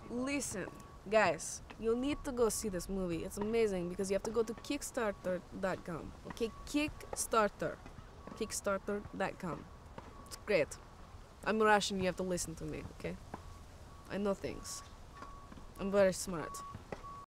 Listen, guys, you'll need to go see this movie. It's amazing because you have to go to Kickstarter.com. Okay, Kickstarter. Kickstarter.com. It's great. I'm Russian, you have to listen to me, okay? I know things. I'm very smart.